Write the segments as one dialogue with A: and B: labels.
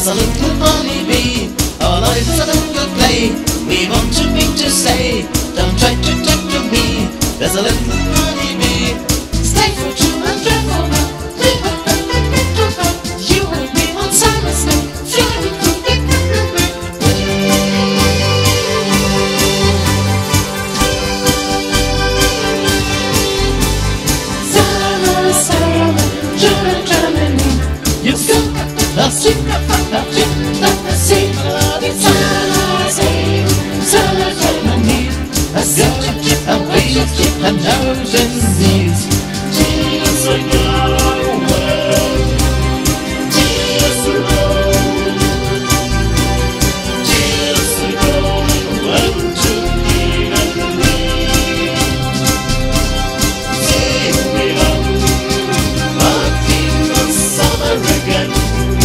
A: There's a little honeybee, our life is a little play. We want to be to say, don't try to talk to me. There's a little honeybee, stay for true and drive for now. Live up and make it over. You and me on summer's night, flying through the summer, summer, German, Germany. You've got a secret from the ship that the sea. Summer, Germany. A skip, a way to keep a nose and knees. Tears are going away. Tears are going. Tears are going away to me and me. Take me home, back in the summer again.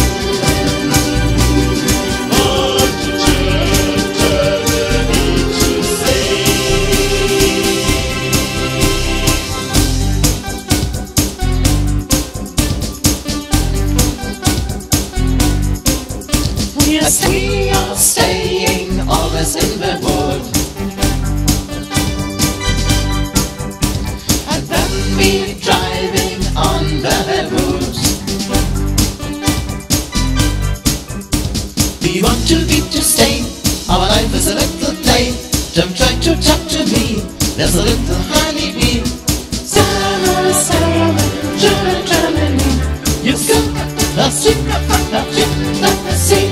A: Yes, we are staying always in the wood, and then we driving on the woods. We want to be to stay, our life is a little play. Don't try to talk to me, there's a little honeybee. Summer, summer, German, Germany. You've got a secret from the ship that the sea.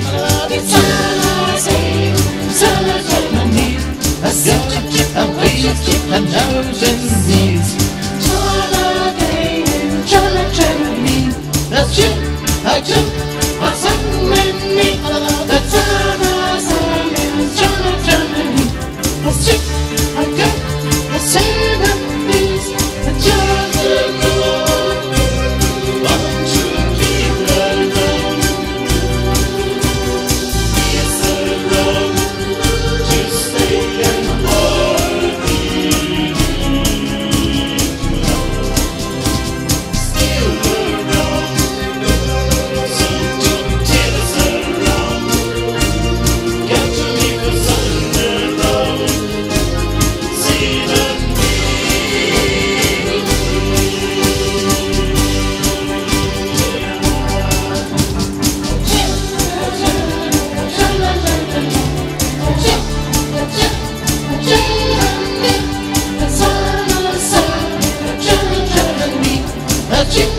A: Summer, Germany. A skip, a way to keep a nose and knees. Holiday in German, Germany. A ship, a jump, a sudden me. The summer's in German, Germany. A ship, a jump, a sudden knees. A German road, want to keep alone. It's a road to stay and hold me. Still around, so don't tell us around. Got to leave us on the road. See the Germany,